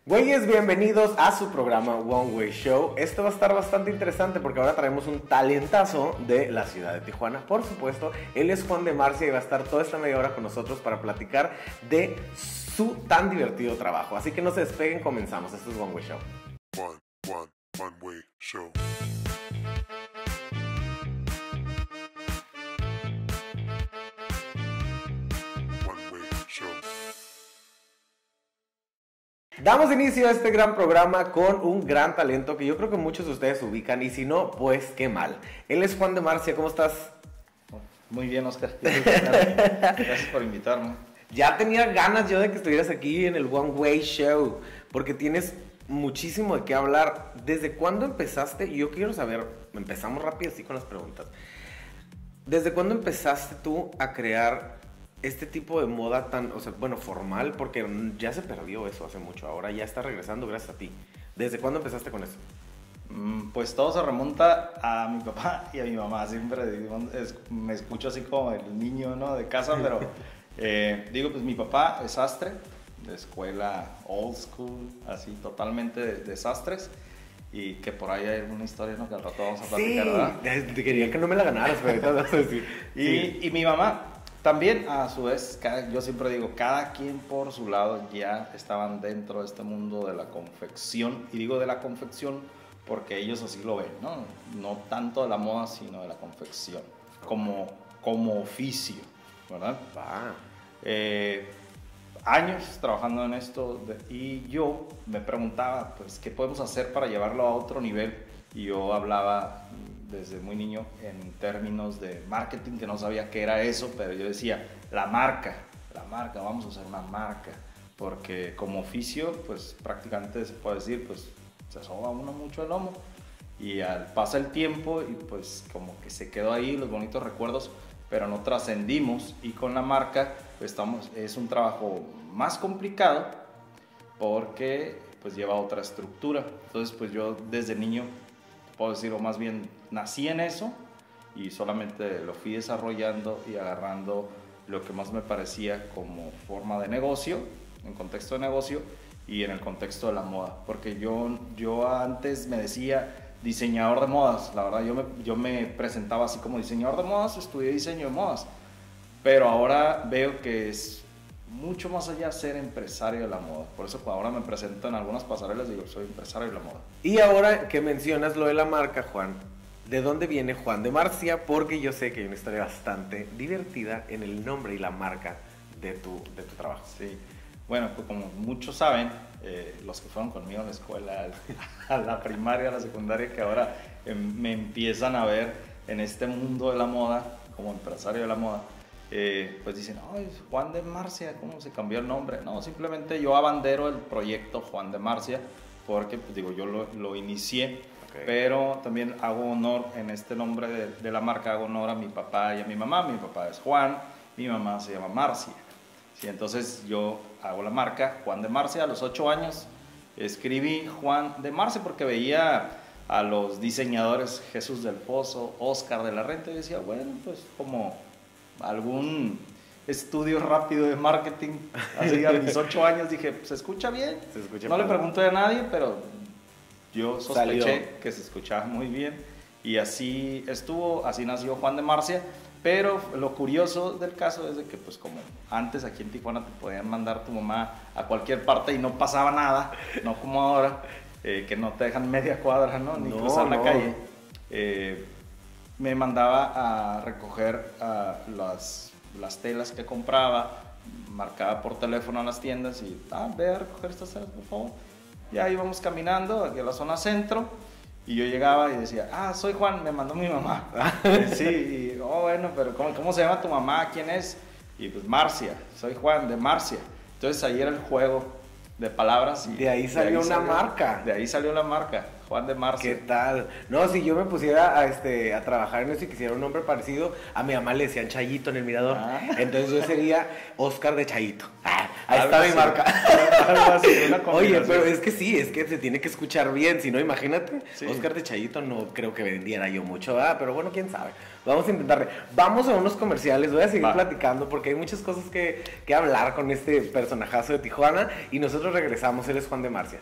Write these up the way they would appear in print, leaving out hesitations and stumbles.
Güeyes, bienvenidos a su programa One Way Show. Esto va a estar bastante interesante porque ahora traemos un talentazo de la ciudad de Tijuana. Por supuesto, él es Juan de Marcia y va a estar toda esta media hora con nosotros para platicar de su tan divertido trabajo. Así que no se despeguen, comenzamos. Esto es One Way Show. One Way Show. One Way Show. Damos inicio a este gran programa con un gran talento que yo creo que muchos de ustedes ubican y si no, pues qué mal. Él es Juan de Marcia, ¿cómo estás? Muy bien, Oscar. Gracias por invitarme. Ya tenía ganas yo de que estuvieras aquí en el One Way Show porque tienes muchísimo de qué hablar. ¿Desde cuándo empezaste? Yo quiero saber, empezamos rápido así con las preguntas. ¿Desde cuándo empezaste tú a crear este tipo de moda tan, formal? Porque ya se perdió eso hace mucho, ahora ya está regresando gracias a ti. ¿Desde cuándo empezaste con eso? Pues todo se remonta a mi papá y a mi mamá. Siempre me escucho así como el niño, ¿no?, de casa, pero pues mi papá es sastre, de escuela old school, así totalmente de sastres. Y que por ahí hay una historia, ¿no?, que al rato vamos a platicar, ¿verdad? Te quería que no me la ganaras, pero ahorita vas a decir. Y mi mamá también, a su vez, yo siempre digo, cada quien por su lado ya estaban dentro de este mundo de la confección. Y digo de la confección porque ellos así lo ven, ¿no? No tanto de la moda, sino de la confección, como oficio, ¿verdad? Años trabajando en esto y yo me preguntaba, pues, ¿qué podemos hacer para llevarlo a otro nivel? Y yo hablaba desde muy niño en términos de marketing, que no sabía qué era eso, pero yo decía, la marca, vamos a hacer una marca, porque como oficio, pues prácticamente se puede decir, pues se soba uno mucho el lomo, y pasa el tiempo y pues como que se quedó ahí los bonitos recuerdos, pero no trascendimos, y con la marca pues es un trabajo más complicado porque pues lleva otra estructura. Entonces pues yo desde niño, puedo decir, o más bien nací en eso y solamente lo fui desarrollando y agarrando lo que más me parecía como forma de negocio, en contexto de negocio y en el contexto de la moda, porque yo antes me decía diseñador de modas. La verdad, yo me presentaba así como diseñador de modas, estudié diseño de modas, pero ahora veo que es mucho más allá ser empresario de la moda. Por eso ahora me presento en algunas pasarelas y digo, soy empresario de la moda. Y ahora que mencionas lo de la marca, Juan, ¿de dónde viene Juan de Marcia? Porque yo sé que hay una historia bastante divertida en el nombre y la marca de tu trabajo. Sí, bueno, pues como muchos saben, los que fueron conmigo a la escuela, a la primaria, a la secundaria, que ahora me empiezan a ver en este mundo de la moda, como empresario de la moda, pues dicen, ay, Juan de Marcia, ¿cómo se cambió el nombre? No, simplemente yo abandero el proyecto Juan de Marcia, porque pues digo, yo lo inicié, okay, pero también hago honor en este nombre de la marca, hago honor a mi papá y a mi mamá. Mi papá es Juan, mi mamá se llama Marcia. Sí, entonces yo hago la marca Juan de Marcia. A los 8 años escribí Juan de Marcia porque veía a los diseñadores Jesús del Pozo, Oscar de la Renta, y decía, bueno, pues como algún estudio rápido de marketing. Así a mis 8 años dije, pues se escucha bien. No le pregunté a nadie, pero yo sospeché que se escuchaba muy bien. Y así estuvo, así nació Juan de Marcia. Pero lo curioso del caso es de que, pues como antes aquí en Tijuana te podían mandar tu mamá a cualquier parte y no pasaba nada, no como ahora, que no te dejan media cuadra, ¿no? Ni cruzar la calle. Me mandaba a recoger las telas que compraba, marcaba por teléfono a las tiendas y, ve a recoger estas telas, por favor. Y ahí íbamos caminando aquí a la zona centro. Y yo llegaba y decía, soy Juan, me mandó mi mamá. Sí, y, bueno, pero ¿cómo se llama tu mamá? ¿Quién es? Y pues Marcia, soy Juan de Marcia. Entonces ahí era el juego de palabras. Y de ahí salió una marca. De ahí salió la marca, Juan de Marcia. ¿Qué tal? No, si yo me pusiera a trabajar en eso y quisiera un nombre parecido, a mi mamá le decían Chayito en el Mirador. Entonces yo sería Oscar de Chayito. Ahí Algo está mi así. marca. Algo así, una Oye, combinación. pero es que sí, es que se tiene que escuchar bien, si no, imagínate, Sí. Oscar de Chayito no creo que vendiera yo mucho, pero bueno, quién sabe. Vamos a intentarle. Vamos a unos comerciales, voy a seguir Va. platicando porque hay muchas cosas que hablar con este personajazo de Tijuana y nosotros regresamos, él es Juan de Marcia.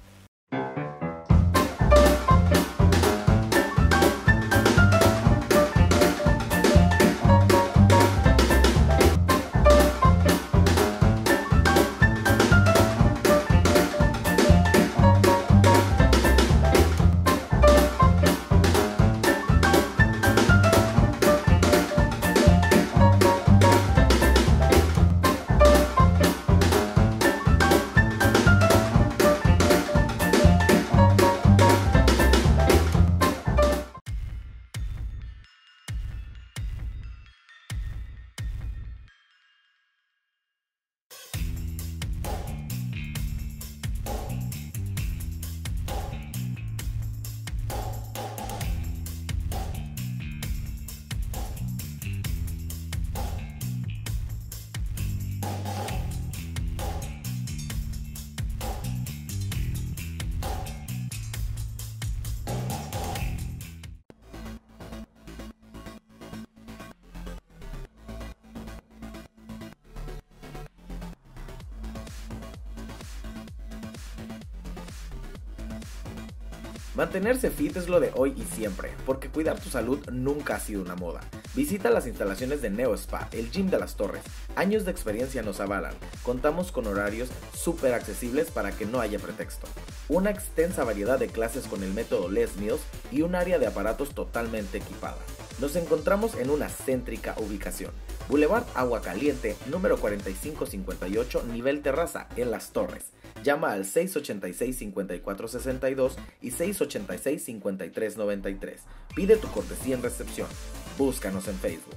Mantenerse fit es lo de hoy y siempre, porque cuidar tu salud nunca ha sido una moda. Visita las instalaciones de Neo Spa, el gym de las Torres. Años de experiencia nos avalan. Contamos con horarios súper accesibles para que no haya pretexto. Una extensa variedad de clases con el método Les Mills y un área de aparatos totalmente equipada. Nos encontramos en una céntrica ubicación. Boulevard Agua Caliente, número 4558, nivel terraza, en Las Torres. Llama al 686-5462 y 686-5393. Pide tu cortesía en recepción. Búscanos en Facebook.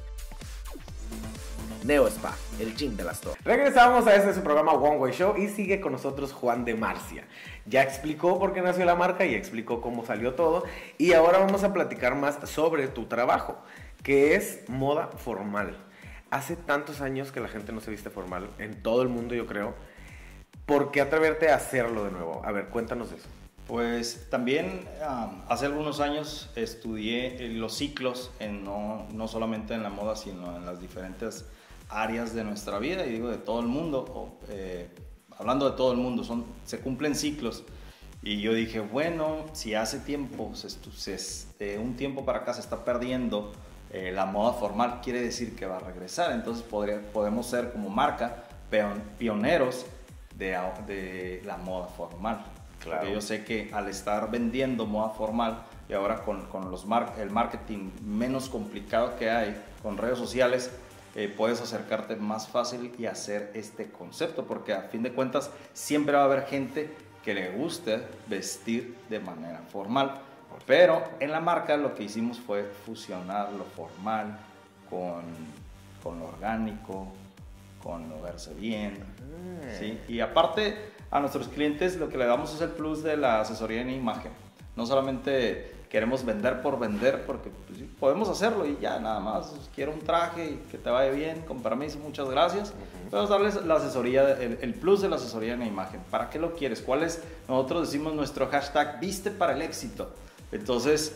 Neo Spa, el gym de las Torres. Regresamos a este su programa One Way Show y sigue con nosotros Juan de Marcia. Ya explicó por qué nació la marca, ya explicó cómo salió todo y ahora vamos a platicar más sobre tu trabajo, que es moda formal. Hace tantos años que la gente no se viste formal, en todo el mundo yo creo. ¿Por qué atreverte a hacerlo de nuevo? A ver, cuéntanos eso. Pues también hace algunos años estudié los ciclos, no solamente en la moda, sino en las diferentes áreas de nuestra vida, y digo de todo el mundo, hablando de todo el mundo, se cumplen ciclos. Y yo dije, bueno, si hace tiempo, un tiempo para acá se está perdiendo la moda formal, quiere decir que va a regresar. Entonces podemos ser como marca pioneros de la moda formal. Claro. Porque yo sé que al estar vendiendo moda formal y ahora con el marketing menos complicado que hay con redes sociales, puedes acercarte más fácil y hacer este concepto, porque a fin de cuentas siempre va a haber gente que le guste vestir de manera formal, pero en la marca lo que hicimos fue fusionar lo formal con lo orgánico, con lo verse bien, ¿sí? Y aparte a nuestros clientes lo que le damos es el plus de la asesoría en imagen. No solamente queremos vender por vender, porque pues, sí, podemos hacerlo y ya nada más, quiero un traje y que te vaya bien, con permiso, muchas gracias. Podemos darles la asesoría, el plus de la asesoría en imagen. ¿Para qué lo quieres? ¿Cuál es? Nosotros decimos nuestro hashtag viste para el éxito. Entonces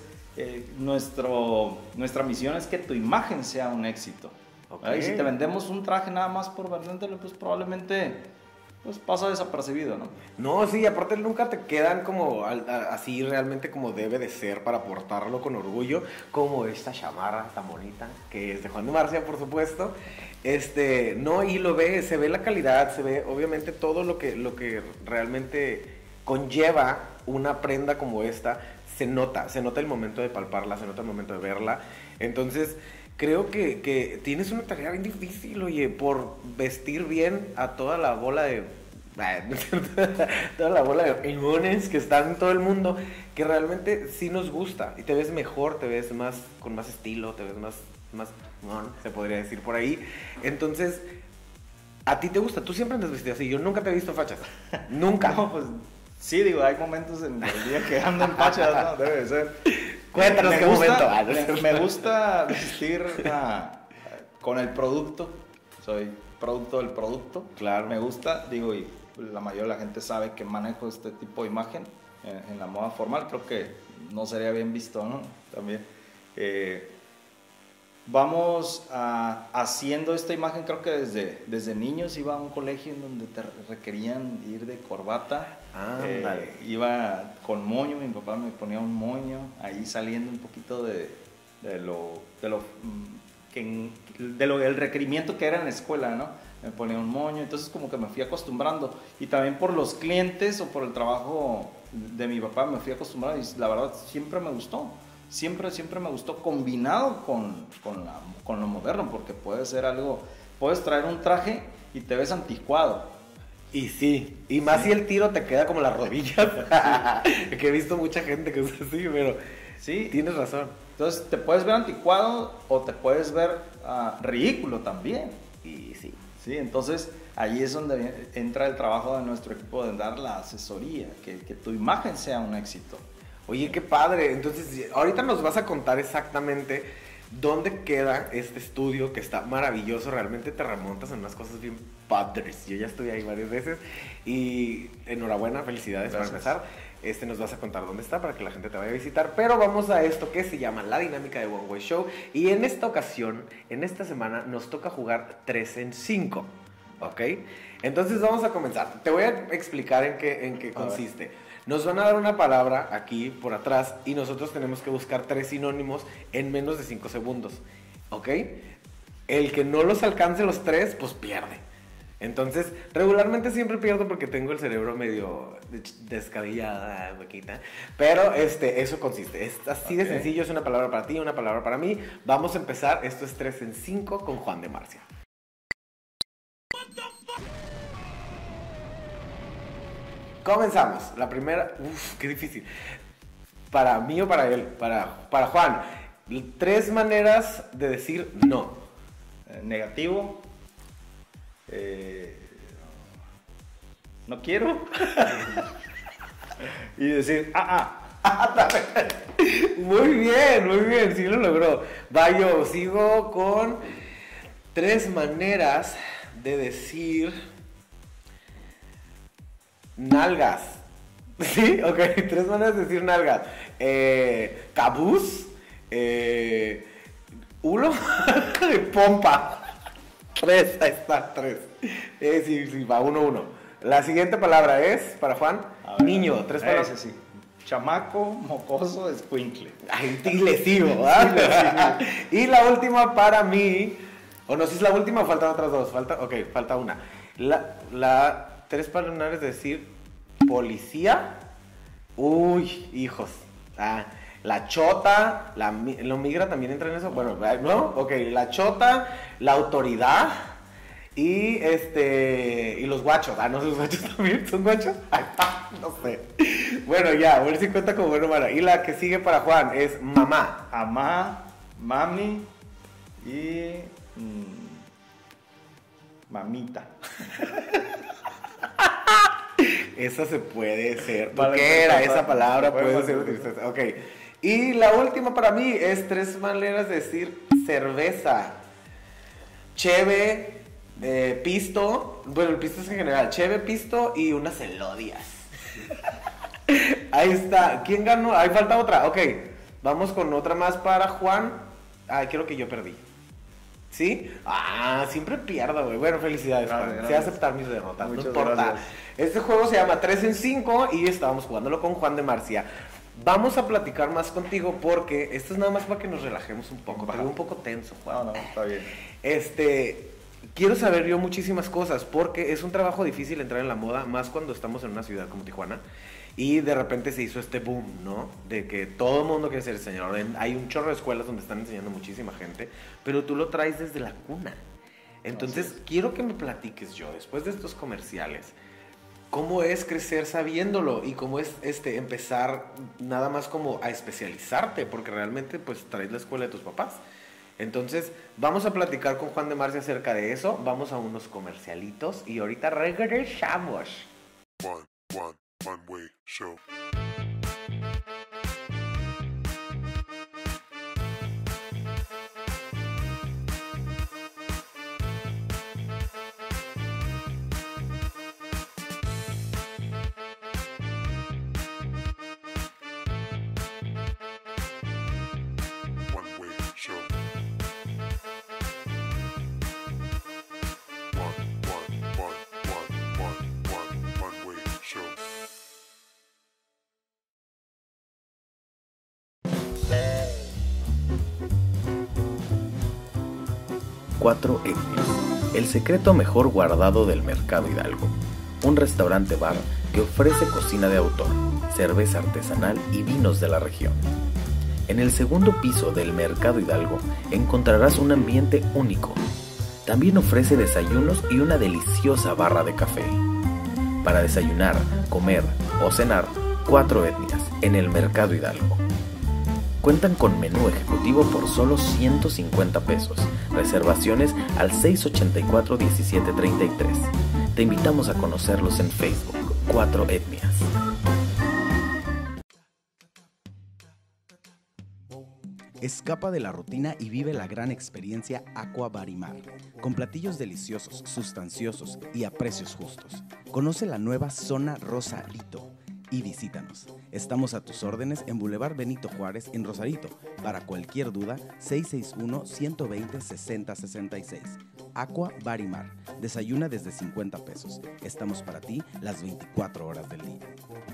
nuestra misión es que tu imagen sea un éxito. Okay. Y si te vendemos un traje nada más por vendértelo, pues probablemente pues pasa desapercibido, ¿no? No, sí, aparte nunca te quedan como así realmente como debe de ser para portarlo con orgullo, como esta chamarra tan bonita, que es de Juan de Marcia, por supuesto. No, y se ve la calidad, se ve obviamente todo lo que realmente conlleva una prenda como esta, se nota el momento de palparla, se nota el momento de verla. Entonces, creo que tienes una tarea bien difícil, oye, por vestir bien a toda la bola de... toda la bola de inmunes que están en todo el mundo, que realmente sí nos gusta. Y te ves mejor, te ves con más estilo, te ves más se podría decir por ahí. Entonces, ¿a ti te gusta? Tú siempre andas vestido así. Yo nunca te he visto fachas. Nunca. No, pues sí, digo, hay momentos en el día que ando en fachas, ¿no? Debe de ser. Cuéntanos qué momento. Me gusta vestir con el producto. Soy producto del producto. Claro. Me gusta, digo, y la mayoría de la gente sabe que manejo este tipo de imagen en la moda formal. Creo que no sería bien visto, ¿no? También. Vamos haciendo esta imagen, creo que desde niños iba a un colegio en donde te requerían ir de corbata. Vale. Iba con moño, mi papá me ponía un moño, ahí saliendo un poquito el requerimiento que era en la escuela, ¿no? Me ponía un moño, entonces como que me fui acostumbrando. Y también por los clientes o por el trabajo de mi papá me fui acostumbrando y la verdad siempre me gustó. Siempre me gustó combinado con lo moderno, porque puede ser algo, puedes traer un traje y te ves anticuado. Y sí, y más si el tiro te queda como las rodillas, que he visto mucha gente que usa así, pero Sí. tienes razón. Entonces te puedes ver anticuado o te puedes ver ridículo también. Y sí. Sí, entonces ahí es donde entra el trabajo de nuestro equipo de dar la asesoría, que tu imagen sea un éxito. Oye, qué padre. Entonces, ahorita nos vas a contar exactamente dónde queda este estudio que está maravilloso. Realmente te remontas en unas cosas bien padres. Yo ya estuve ahí varias veces y enhorabuena, felicidades. Gracias. Para empezar. Nos vas a contar dónde está para que la gente te vaya a visitar. Pero vamos a esto que se llama la dinámica de One Way Show. Y en esta ocasión, en esta semana, nos toca jugar 3 en 5. ¿Ok? Entonces vamos a comenzar. Te voy a explicar en qué consiste. Nos van a dar una palabra aquí por atrás y nosotros tenemos que buscar 3 sinónimos en menos de 5 segundos. ¿Ok? El que no los alcance los 3, pues pierde. Entonces, regularmente siempre pierdo porque tengo el cerebro medio descabellada, boquita. Pero eso consiste. Es así de sencillo, es una palabra para ti, una palabra para mí. Vamos a empezar. Esto es 3 en 5 con Juan de Marcia. Comenzamos. La primera, qué difícil. ¿Para mí o para él? Para Juan. 3 maneras de decir no. Negativo. No quiero. Y decir, Muy bien, sí lo logró. Va, yo sigo con 3 maneras de decir nalgas. ¿Sí? Ok, 3 maneras de decir nalgas. Cabús, hulo, pompa. 3, ahí está, 3. Sí, va, 1. La siguiente palabra es, para Juan, niño. 3 palabras. Ese sí. Chamaco, mocoso, escuincle. Ay, le sigo, ¿verdad? Y la última para mí, o no sé si es la última o faltan otras 2. Falta una. La 3 palabras de decir policía. Uy, hijos. La chota, la migra también entra en eso. Bueno, ¿no? Ok, la chota, la autoridad y y los guachos. No sé, los guachos también son guachos. No sé. Bueno, ya, a ver si cuenta como bueno, mala. Y la que sigue para Juan es mamá. Amá, mami y mamita. Esa se puede ser. Vale, ¿Qué era perfecto. esa palabra? Puede Puede ser utilizada. Ok. Y la última para mí es 3 maneras de decir cerveza. Cheve, pisto. Bueno, el pisto es en general. Cheve, pisto y unas elodias. Ahí está. ¿Quién ganó? Ahí falta otra. Ok. Vamos con otra más para Juan. Creo que yo perdí. ¿Sí? Siempre pierdo, güey. Bueno, felicidades, Juan. Gracias. Sé aceptar mis derrotas. Muchas no importa. gracias. Este juego se llama 3 en 5 y estábamos jugándolo con Juan de Marcia. Vamos a platicar más contigo porque esto es nada más para que nos relajemos un poco. Te veo un poco tenso, Juan. No, está bien. Quiero saber yo muchísimas cosas porque es un trabajo difícil entrar en la moda, más cuando estamos en una ciudad como Tijuana. Y de repente se hizo este boom, ¿no? De que todo el mundo quiere ser diseñador. Hay un chorro de escuelas donde están enseñando muchísima gente, pero tú lo traes desde la cuna. Entonces, quiero que me platiques yo, después de estos comerciales, cómo es crecer sabiéndolo y cómo es empezar nada más como a especializarte, porque realmente pues traes la escuela de tus papás. Entonces, vamos a platicar con Juan de Marcia acerca de eso. Vamos a unos comercialitos y ahorita regresamos. One Way Show. Cuatro Etnias, el secreto mejor guardado del Mercado Hidalgo. Un restaurante bar que ofrece cocina de autor, cerveza artesanal y vinos de la región. En el segundo piso del Mercado Hidalgo encontrarás un ambiente único. También ofrece desayunos y una deliciosa barra de café. Para desayunar, comer o cenar, Cuatro Etnias en el Mercado Hidalgo. Cuentan con menú ejecutivo por solo 150 pesos. Reservaciones al 684-1733. Te invitamos a conocerlos en Facebook, Cuatro Etnias. Escapa de la rutina y vive la gran experiencia Aqua Bar y Mar, con platillos deliciosos, sustanciosos y a precios justos. Conoce la nueva Zona Rosarito y visítanos. Estamos a tus órdenes en Boulevard Benito Juárez, en Rosarito. Para cualquier duda, 661-120-6066. Aqua Bar y Mar. Desayuna desde 50 pesos. Estamos para ti las 24 horas del día.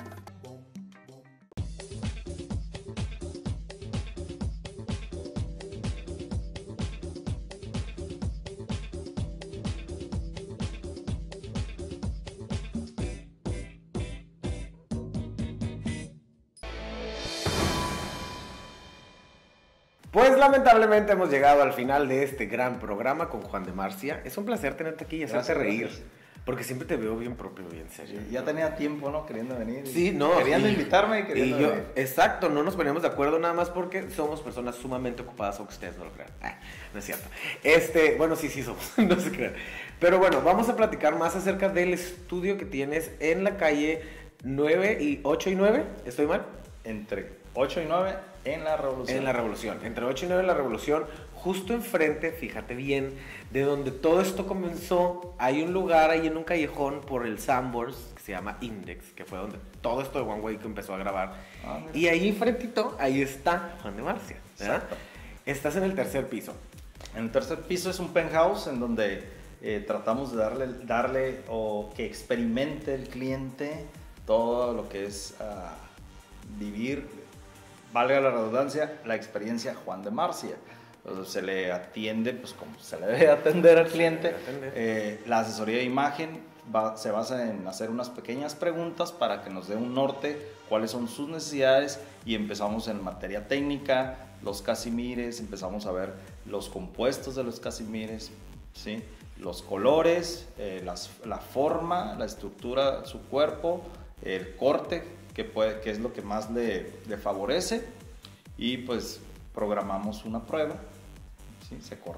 Pues lamentablemente hemos llegado al final de este gran programa con Juan de Marcia. Es un placer tenerte aquí y hacerte reír. Gracias. Porque siempre te veo bien propio, bien serio. Ya tenía tiempo, ¿no? Queriendo venir. Sí, no. Queriendo invitarme y queriendo yo, venir. exacto, no nos poníamos de acuerdo nada más porque somos personas sumamente ocupadas, aunque ustedes no lo crean. No es cierto. Bueno, sí somos, no se crean. Pero bueno, vamos a platicar más acerca del estudio que tienes en la calle 8 y 9. ¿Estoy mal? Entre 8 y 9 en la Revolución. En la Revolución. Entre 8 y 9 en la Revolución, justo enfrente, fíjate bien, de donde todo esto comenzó, hay un lugar ahí en un callejón por el Sanborns que se llama Index, que fue donde todo esto de One Way que empezó a grabar. Y ahí enfrentito, ahí está Juan de Marcia, ¿verdad? Exacto. Estás en el tercer piso. En el tercer piso es un penthouse en donde tratamos de darle o que experimente el cliente todo lo que es vivir, valga la redundancia, la experiencia Juan de Marcia. Entonces, se le atiende pues como se le debe atender al cliente. La asesoría de imagen se basa en hacer unas pequeñas preguntas para que nos dé un norte, cuáles son sus necesidades, y empezamos en materia técnica, los casimires, empezamos a ver los compuestos de los casimires, ¿sí? Los colores, la forma, la estructura de su cuerpo, el corte, que es lo que más le favorece, y pues programamos una prueba, ¿sí?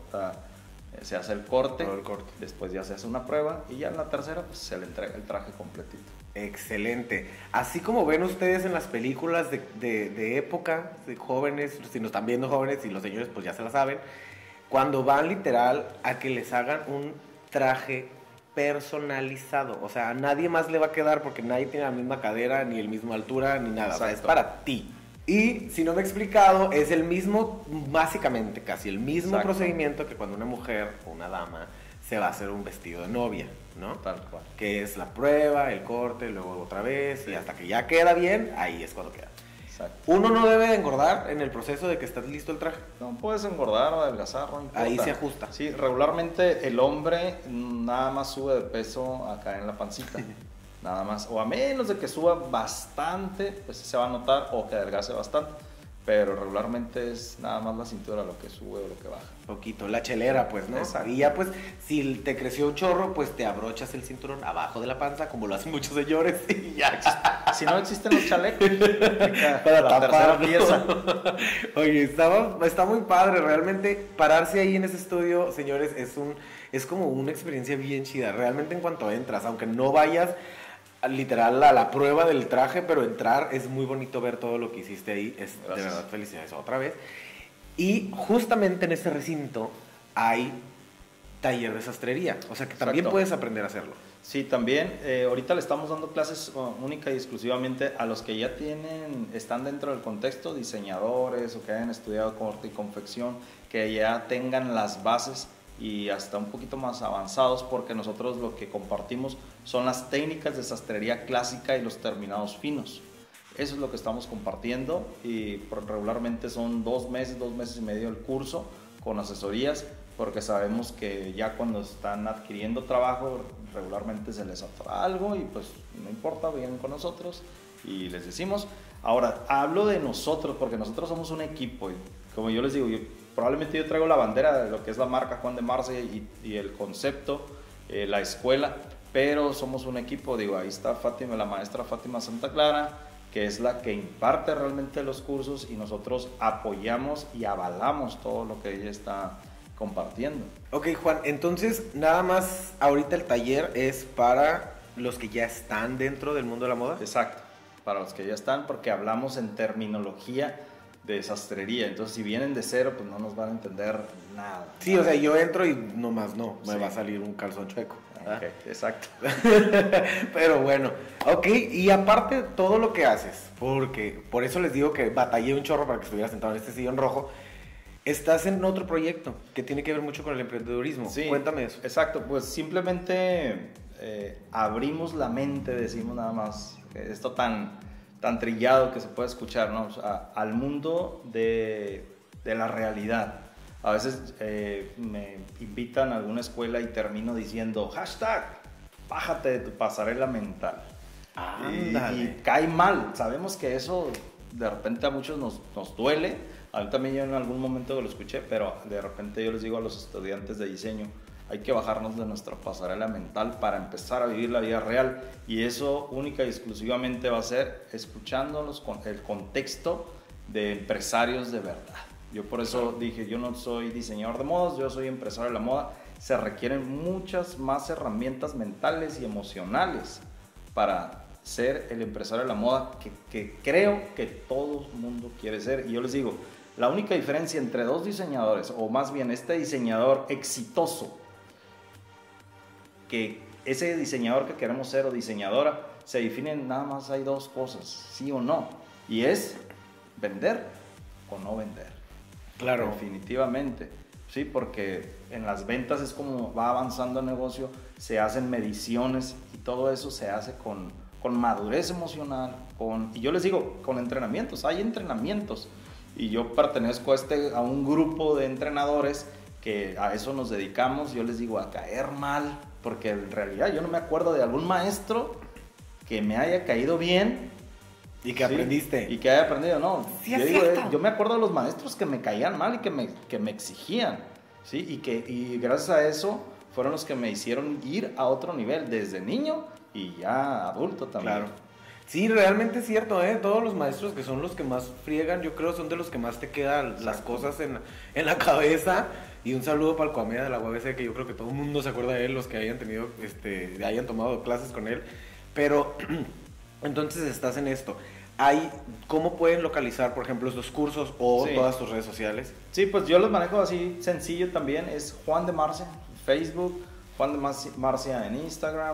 Se hace el corte, después ya se hace una prueba y ya en la tercera pues se le entrega el traje completito. Excelente. Así como ven ustedes en las películas de época, de jóvenes, si nos están viendo jóvenes y los señores pues ya se la saben, cuando van literal a que les hagan un traje personalizado, o sea, a nadie más le va a quedar porque nadie tiene la misma cadera, ni el mismo altura, ni nada. Exacto. O sea, es para ti. Y si no me he explicado, es el mismo, básicamente casi el mismo Exacto. procedimiento que cuando una mujer o una dama se va a hacer un vestido de novia, ¿no? Tal cual. Que es la prueba, el corte, luego otra vez, y hasta que ya queda bien, ahí es cuando queda. Exacto. Uno no debe de engordar en el proceso de que está listo el traje. No puedes engordar o adelgazar, no importa. Ahí se ajusta. Sí, regularmente el hombre nada más sube de peso acá en la pancita. Nada más. O a menos de que suba bastante, pues se va a notar, o que adelgace bastante. Pero regularmente es nada más la cintura lo que sube o lo que baja. Poquito, la chelera, pues, ¿no? Exacto. Y ya, pues, si te creció un chorro, pues te abrochas el cinturón abajo de la panza, como lo hacen muchos señores, y ya. Si no existen los chalecos, Para la tercera taparlo. pieza. Oye, está muy padre, realmente pararse ahí en ese estudio, señores, es como una experiencia bien chida. Realmente en cuanto entras, aunque no vayas literal a la prueba del traje, pero entrar es muy bonito ver todo lo que hiciste ahí. De verdad, felicidades otra vez. Y justamente en ese recinto hay taller de sastrería, o sea que también Exacto. puedes aprender a hacerlo. Sí, también. Ahorita le estamos dando clases única y exclusivamente a los que ya están dentro del contexto, diseñadores o que hayan estudiado corte y confección, que ya tengan las bases y hasta un poquito más avanzados, porque nosotros lo que compartimos son las técnicas de sastrería clásica y los terminados finos. Eso es lo que estamos compartiendo, y regularmente son 2 meses y medio el curso, con asesorías porque sabemos que ya cuando están adquiriendo trabajo regularmente se les atora algo y pues no importa, vienen con nosotros y les decimos. Ahora, hablo de nosotros porque nosotros somos un equipo y como yo les digo, probablemente yo traigo la bandera de lo que es la marca Juan de Marcia y el concepto, la escuela, pero somos un equipo, digo, ahí está Fátima, la maestra Fátima Santa Clara, que es la que imparte realmente los cursos y nosotros apoyamos y avalamos todo lo que ella está compartiendo. Ok, Juan, entonces nada más ahorita el taller es para los que ya están dentro del mundo de la moda. Exacto, para los que ya están, porque hablamos en terminología de sastrería, entonces si vienen de cero, pues no nos van a entender nada. Sí, o sea, yo entro y nomás me Sí. va a salir un calzón chueco. Ok, exacto. Pero bueno, ok, y aparte todo lo que haces, porque por eso les digo que batallé un chorro para que estuviera sentado en este sillón rojo, estás en otro proyecto que tiene que ver mucho con el emprendedurismo. Sí, Cuéntame eso. Exacto, pues simplemente abrimos la mente, decimos nada más, esto tan trillado que se puede escuchar, ¿no? O sea, al mundo de la realidad. A veces me invitan a alguna escuela y termino diciendo hashtag, bájate de tu pasarela mental. Y cae mal. Sabemos que eso de repente a muchos nos duele. A mí también yo en algún momento lo escuché, pero de repente yo les digo a los estudiantes de diseño, hay que bajarnos de nuestra pasarela mental para empezar a vivir la vida real. Y eso única y exclusivamente va a ser escuchándolos con el contexto de empresarios de verdad. Yo por eso dije, yo no soy diseñador de modas, yo soy empresario de la moda. Se requieren muchas más herramientas mentales y emocionales para ser el empresario de la moda que creo que todo el mundo quiere ser. Y yo les digo, la única diferencia entre dos diseñadores, o más bien este diseñador exitoso, que ese diseñador que queremos ser o diseñadora, se definen nada más, hay dos cosas, sí o no, y es vender o no vender. Claro. Definitivamente, sí, porque en las ventas es como va avanzando el negocio, se hacen mediciones y todo eso se hace con madurez emocional, y yo les digo, con entrenamientos, hay entrenamientos, y yo pertenezco a un grupo de entrenadores que a eso nos dedicamos. Yo les digo, a caer mal, porque en realidad yo no me acuerdo de algún maestro que me haya caído bien. Y que aprendiste. Y que haya aprendido, no. Sí, yo, digo, yo me acuerdo de los maestros que me caían mal y que me exigían, ¿sí? Y gracias a eso fueron los que me hicieron ir a otro nivel, desde niño y ya adulto también. Claro. Sí, realmente es cierto, ¿eh? Todos los maestros que son los que más friegan, yo creo, son de los que más te quedan las cosas en la cabeza. Y un saludo para el Coamea de la UABC, que yo creo que todo el mundo se acuerda de él, los que hayan tenido, hayan tomado clases con él. Pero, entonces estás en esto. ¿Cómo pueden localizar, por ejemplo, estos cursos o Sí. todas tus redes sociales? Sí, pues yo los manejo así sencillo también. Es Juan de Marcia, Facebook, Juan de Marcia en Instagram,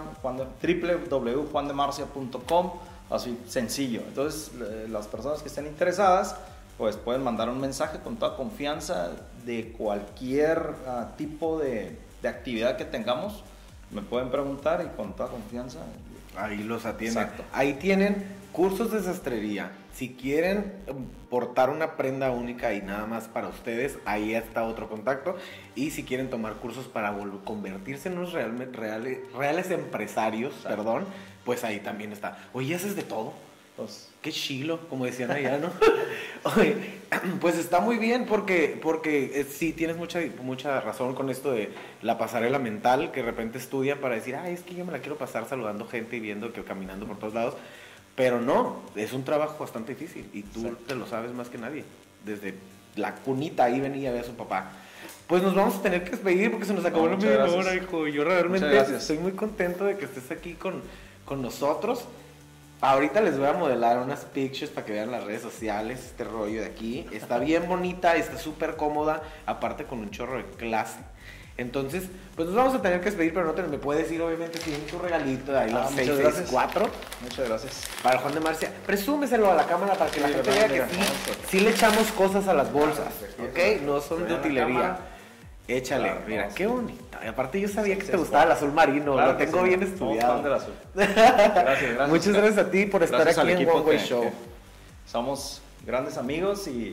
www.juandemarcia.com, así sencillo. Entonces, las personas que estén interesadas, pues pueden mandar un mensaje con toda confianza de cualquier tipo de actividad que tengamos. Me pueden preguntar y con toda confianza. Ahí los atienden. Exacto. Ahí tienen cursos de sastrería. Si quieren portar una prenda única y nada más para ustedes, ahí está otro contacto. Y si quieren tomar cursos para convertirse en unos reales empresarios, Exacto. pues ahí también está. Oye, ¿haces de todo? Pues, Qué chilo, como decían allá, ¿no? Oye, pues está muy bien porque sí tienes mucha razón con esto de la pasarela mental, que de repente estudian para decir, es que yo me la quiero pasar saludando gente y viendo que caminando por todos lados. Pero no, es un trabajo bastante difícil y tú Exacto. te lo sabes más que nadie. Desde la cunita ahí venía a ver a su papá. Pues nos vamos a tener que despedir porque se nos acabó la Muchas media gracias. hora, hijo. Yo realmente Muchas gracias. estoy muy contento de que estés aquí con nosotros. Ahorita les voy a modelar unas pictures para que vean las redes sociales, este rollo de aquí. Está bien bonita, está súper cómoda, aparte con un chorro de clase. Entonces, pues nos vamos a tener que despedir, pero no te me puedes ir, obviamente, sin tu regalito de ahí, los muchas gracias. 664. muchas gracias. Para Juan de Marcia, presúmeselo a la cámara para que la Sí, gente ¿verdad? vea que Mira, sí le echamos cosas a las bolsas, perfecto. ¿ok? No son de Vean la utilería. cámara. Échale, Claro, mira, no, qué sí. bonita. Y aparte yo sabía Sí, que sí, te sí. gustaba el azul marino, Claro lo que tengo sí, bien somos estudiado. fan del azul. Gracias. Muchas gracias a ti por estar Gracias aquí al en equipo One Way que Show. somos grandes amigos y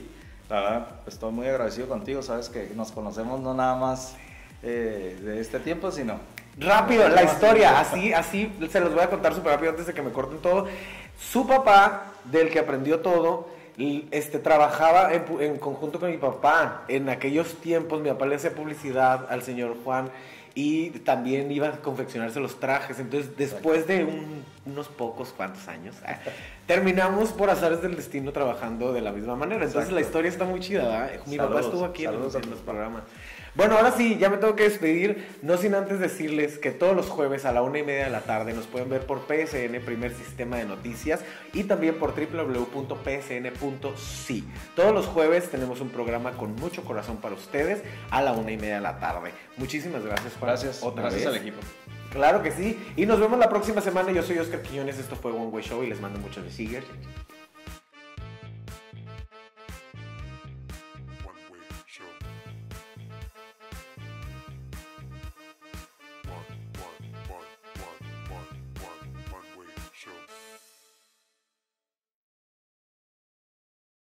La verdad, estoy muy agradecido contigo, sabes que nos conocemos no nada más de este tiempo, sino... Rápido, la historia, así se los voy a contar súper rápido antes de que me corten todo. Su papá, del que aprendió todo, trabajaba en conjunto con mi papá. En aquellos tiempos mi papá le hacía publicidad al señor Juan y también iba a confeccionarse los trajes. Entonces, después de unos pocos cuantos años, terminamos por azares del destino trabajando de la misma manera. Entonces, la historia está muy chida, ¿verdad? Mi papá estuvo aquí en los programas. Bueno, ahora sí, ya me tengo que despedir, no sin antes decirles que todos los jueves a la 1:30 de la tarde nos pueden ver por PSN, Primer Sistema de Noticias, y también por www.psn.si. Todos los jueves tenemos un programa con mucho corazón para ustedes a la 1:30 de la tarde. Muchísimas gracias, Juan. Gracias al equipo. Claro que sí, y nos vemos la próxima semana. Yo soy Oscar Quiñones, esto fue One Way Show y les mando muchos besitos.